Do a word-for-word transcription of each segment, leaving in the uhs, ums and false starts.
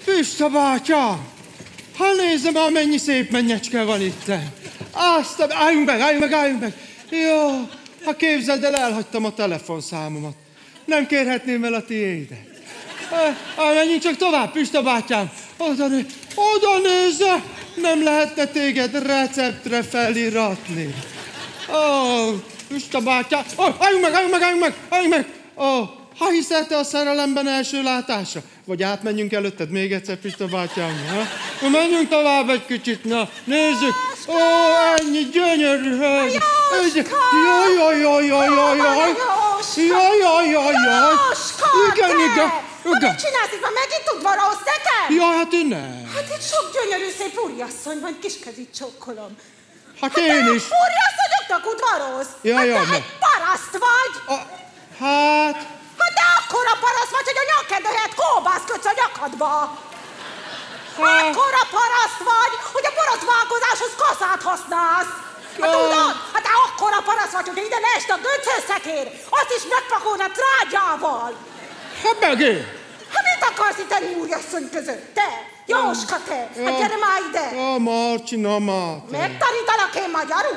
Pista bátya! Ha nézze már, mennyi szép mennyecske van itt. Azt a... Álljunk meg, álljunk meg, álljunk meg! Jó, ha képzeld el, elhagytam a telefonszámomat. Nem kérhetném el a tiédet. Á, menjünk csak tovább, Pista bátyám. Oda, né... Oda nézze! Nem lehetne téged receptre feliratni. Ó, Pista bátyám. Ó, álljunk meg, álljunk meg, álljunk meg, álljunk meg! Ó, ha hiszel te a szerelemben első látásra? Vagy átmenjünk előtted még egyszer, Pista bátyám? Ha? Menjünk tovább egy kicsit, na, nézzük. Ó, ennyi gyönyörű hölgy. Jóska! Jaj, jaj, jaj, jaj, jaj, jaj. Jaj, jaj, jaj, jaj. Jóska, igen, te! igen, Ha igen. mit csinálsz itt? Már megint udvaroz nekem? Jaj, hát én nem. Hát itt sok gyönyörű szép úriasszony van, kiskezit csókolom. Hát én is. Úriasszonyoknak udvaroz? Ja, hát ja, te ne. egy paraszt vagy? A, hát... Hát de akkora paraszt vagy, hogy a nyakendőhelyet kóbász kötsz a nyakadba. Hát... Akkora paraszt vagy, hogy a borotválkozáshoz kaszát használsz. Hát tudod? Hát te akkora paraszt vagy, hogy ide ne est a göncőszekér. Azt is megpakolnád trágyával. Hát megint. Hát mit akarsz itt enni úriasszony között? Te! Jóska, te! Hát gyere már ide! Ja, Marci, na már. Megtanítalak én magyarul?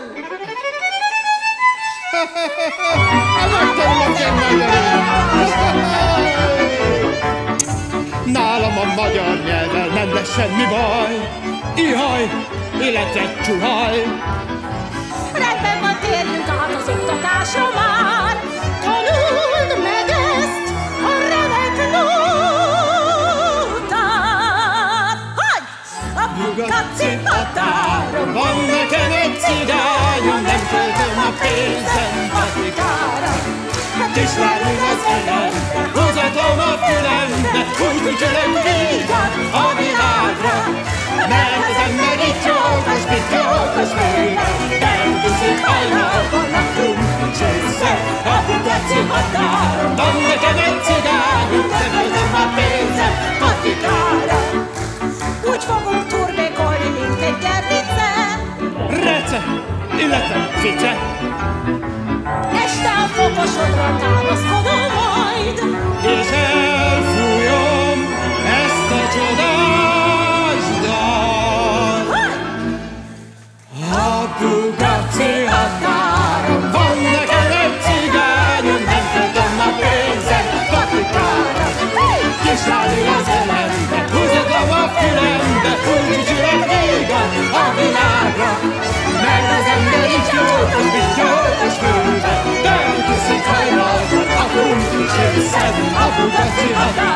Megtanulok én magyarul. Nálam a magyar nyelvvel nem lesz semmi baj. Ihaj, illetve csuhaj. Rendben van, térjünk át az oktatásra már. Tanuld meg ezt a remek nótát. Hogy? A Bugatci határon Van nekem egy cigányom, nem költöm a pénzem patikára. Kislányom az elembe, húzatom a fülembe, úgy ücsölök vígan a világra. Mert az ember itt jogos, itt jogos művel, elviszik hajnalban a krumplicsésszel. A Bugatci határon van nekem egy cigányom, nem költöm a pénzem patikára. úgy fogunk turbékolni, mint egy gerlice. Rece, illetve fice. Este a fokosodra támaszkodom majd, és elfújom ezt a csodás dalt. A Bugatci határon van nekem egy cigányom, nem kötöm a pénzem patikára. Kisállni az elembe, húzatom a fülembe, úgy ücsülök végan a világra. Mert az ember így jókos, így jókos fővel, de elkiszik hajnalban a krumplicsésszel. A Bugatci határon